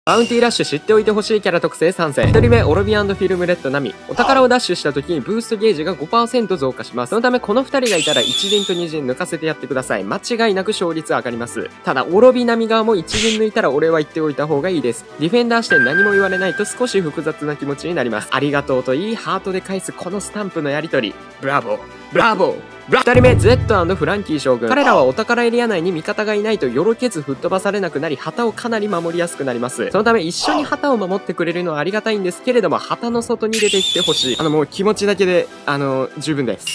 バウンティーラッシュ知っておいてほしいキャラ特性3選。1人目、オロビアンドフィルムレッドナミ。お宝をダッシュした時にブーストゲージが 5% 増加します。そのためこの2人がいたら1陣と2陣抜かせてやってください。間違いなく勝率上がります。ただ、オロビナミ側も1陣抜いたら俺は言っておいた方がいいです。ディフェンダー視点何も言われないと少し複雑な気持ちになります。ありがとうといいハートで返すこのスタンプのやり取り。ブラボーブラボー。2人目、Z& フランキー将軍。彼らはお宝エリア内に味方がいないとよろけず吹っ飛ばされなくなり、旗をかなり守りやすくなります。そのため一緒に旗を守ってくれるのはありがたいんですけれども、旗の外に出てきてほしい。もう気持ちだけで、十分です。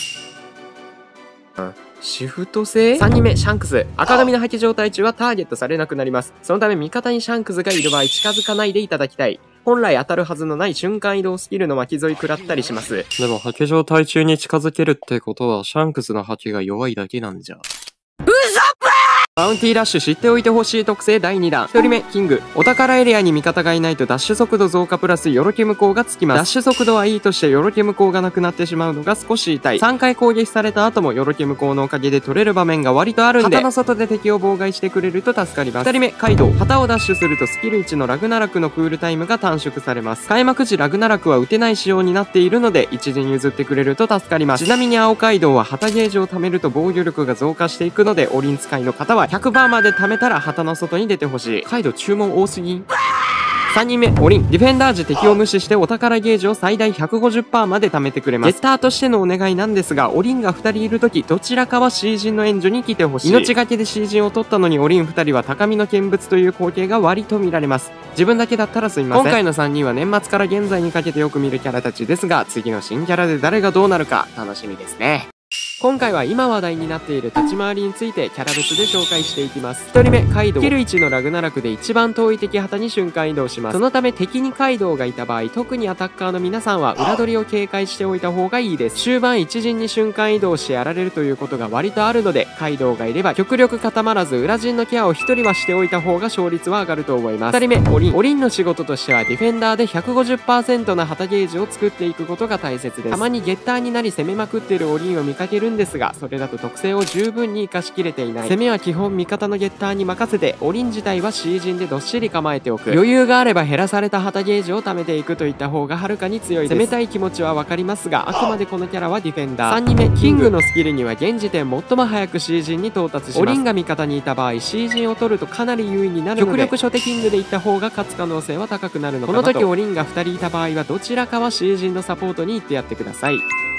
シフト制 ?3 人目、シャンクス。赤髪の破棄状態中はターゲットされなくなります。そのため味方にシャンクスがいる場合近づかないでいただきたい。本来当たるはずのない瞬間移動スキルの巻き添い食らったりします。 でも、ハケ状態中に近づけるってことは、シャンクスのハケが弱いだけなんじゃ。 バウンティーラッシュ知っておいてほしい特性第2弾。1人目、キング。お宝エリアに味方がいないとダッシュ速度増加プラスよろけ無効がつきます。ダッシュ速度はいいとしてよろけ無効がなくなってしまうのが少し痛い。3回攻撃された後もよろけ無効のおかげで取れる場面が割とあるんで、旗の外で敵を妨害してくれると助かります。2人目、カイドウ。旗をダッシュするとスキル1のラグナラクのクールタイムが短縮されます。開幕時ラグナラクは打てない仕様になっているので、一陣譲ってくれると助かります。ちなみに青カイドウは旗ゲージを貯めると防御力が増加していくので、オリン使いの方は100バーまで貯めたら旗の外に出てほしい。カイド注文多すぎん。3人目、オリン。ディフェンダー時敵を無視してお宝ゲージを最大 150% まで貯めてくれます。ゲッターとしてのお願いなんですが、オリンが2人いるとき、どちらかはシージンの援助に来てほしい。命がけでシージンを取ったのにオリン2人は高みの見物という光景が割と見られます。自分だけだったらすみません。今回の3人は年末から現在にかけてよく見るキャラたちですが、次の新キャラで誰がどうなるか楽しみですね。今回は今話題になっている立ち回りについてキャラ別で紹介していきます。1人目、カイドウ。スキル1のラグナラクで一番遠い敵旗に瞬間移動します。そのため敵にカイドウがいた場合、特にアタッカーの皆さんは裏取りを警戒しておいた方がいいです。終盤一陣に瞬間移動してやられるということが割とあるので、カイドウがいれば極力固まらず裏陣のケアを1人はしておいた方が勝率は上がると思います。2人目、オリン。オリンの仕事としてはディフェンダーで 150% の旗ゲージを作っていくことが大切です。たまにゲッターになり攻めまくっているオリンを見かけるんですが、それだと特性を十分に活かしきれていない。攻めは基本味方のゲッターに任せて、オリン自体はシージンでどっしり構えておく。余裕があれば減らされた旗ゲージを貯めていくといった方がはるかに強いです。攻めたい気持ちはわかりますが、あくまでこのキャラはディフェンダー。3人目、キングのスキルには現時点最も早くシージンに到達します。オリンが味方にいた場合、シージンを取るとかなり優位になるので、極力初手キングでいった方が勝つ可能性は高くなるのかなと。この時オリンが2人いた場合はどちらかはシージンのサポートに行ってやってください。